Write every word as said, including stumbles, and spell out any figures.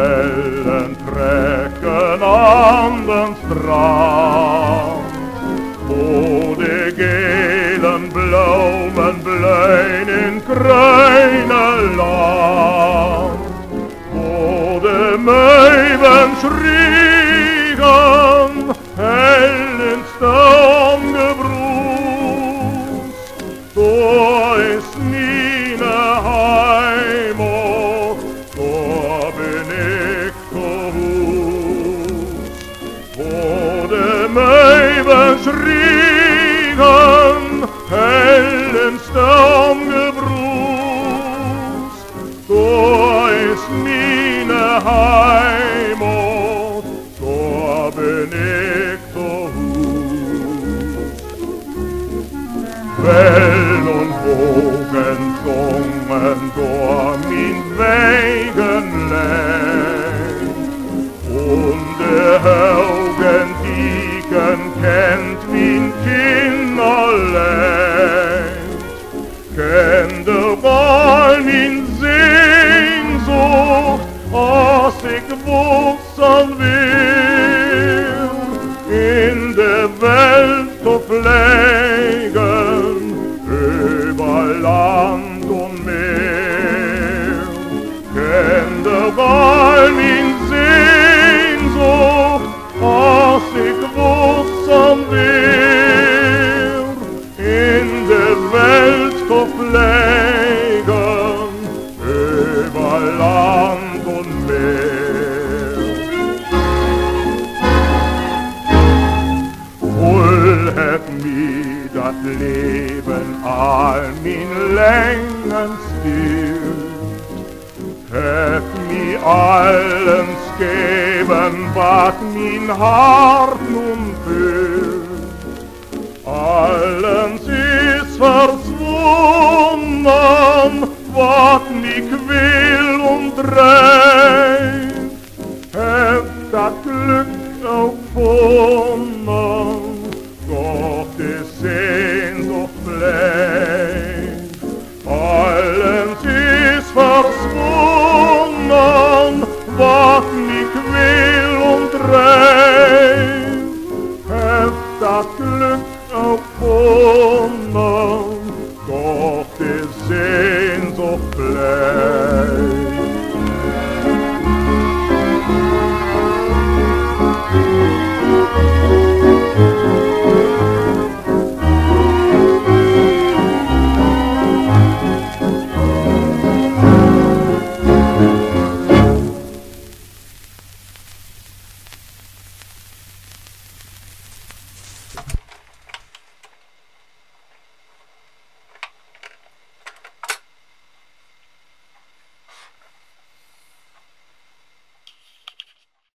Wellen trekken an den Strand, wo die gelen Blumen blühen in grüne Land, wo die Möwen schrien, hell in Sturmgebrus, da ist meine Heimat, da bin ich zu Hus. Wo die Möwen schrien, hell in Sturmgebrus, da ist meine Heimat, da bin ich zu Hus. Wellen und Wogen sungen durch mein Wegenlein, und die Augen dieken kennt mein Kinderlein, kennt der Ball mein Sehnsucht, als ich wuchsen will, in der Welt zu pflegen, über Land und Meer. Kennt der Ball mein Sehnsucht, als ich wuchsen will, in der Welt zu pflegen, über Land und Meer. Wohl hat mir das Leben all mein Längen stillt, hat mir allens geben, was mein Hart nun füllt. Allens ist verschwunden, was mich will und treibt, hat das Glück auch gefunden, doch die Sehnsucht bleibt. Allens ist verschwunden, was mich will und treibt, hat das Glück auch gefunden, doch die Sehnsucht bleibt.